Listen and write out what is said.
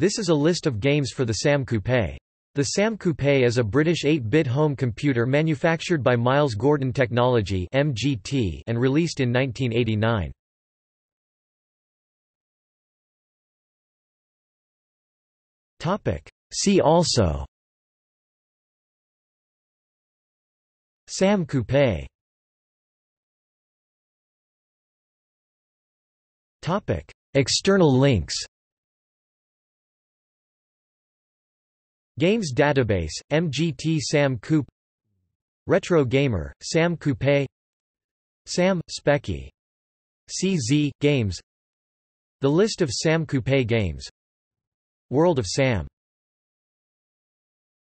This is a list of games for the SAM Coupé. The SAM Coupé is a British 8-bit home computer manufactured by Miles Gordon Technology (MGT) and released in 1989. Topic: See also SAM Coupé. Topic: External links. Games database, MGT SAM Coupé. Retro Gamer, SAM Coupé. SAM Speccy. CZ Games. The list of SAM Coupé games. World of SAM.